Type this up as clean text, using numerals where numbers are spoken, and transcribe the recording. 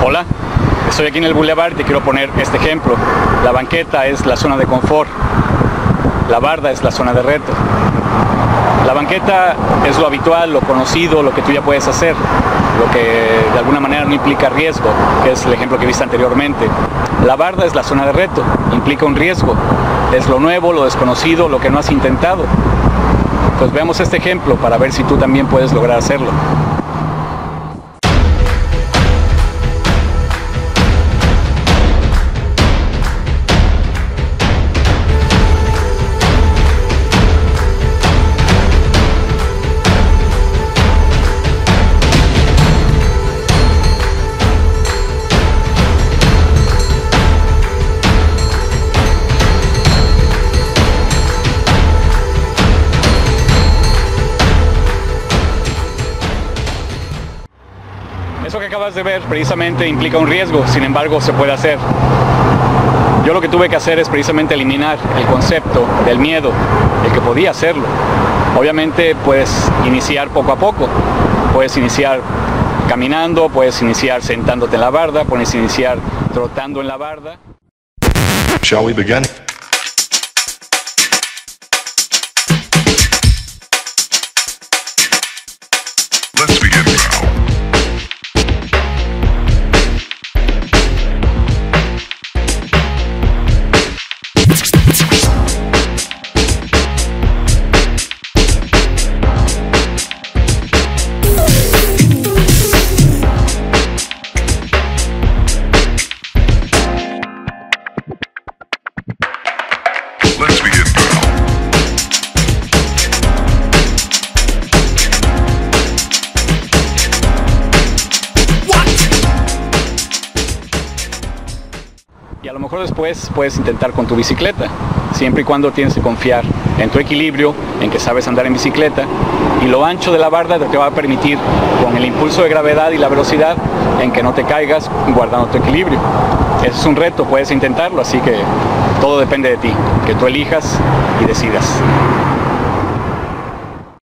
Hola, estoy aquí en el Boulevard y te quiero poner este ejemplo. La banqueta es la zona de confort, la barda es la zona de reto. La banqueta es lo habitual, lo conocido, lo que tú ya puedes hacer, lo que de alguna manera no implica riesgo, que es el ejemplo que viste anteriormente. La barda es la zona de reto, implica un riesgo, es lo nuevo, lo desconocido, lo que no has intentado. Pues veamos este ejemplo para ver si tú también puedes lograr hacerlo. Eso que acabas de ver precisamente implica un riesgo, sin embargo se puede hacer. Yo lo que tuve que hacer es precisamente eliminar el concepto del miedo, el que podía hacerlo. Obviamente puedes iniciar poco a poco, puedes iniciar caminando, puedes iniciar sentándote en la barda, puedes iniciar trotando en la barda. Shall we begin? Let's begin now. Let's begin now. Y a lo mejor después puedes intentar con tu bicicleta, siempre y cuando tienes que confiar en tu equilibrio, en que sabes andar en bicicleta, y lo ancho de la barda te va a permitir, con el impulso de gravedad y la velocidad, en que no te caigas guardando tu equilibrio. Ese es un reto, puedes intentarlo, así que todo depende de ti, que tú elijas y decidas.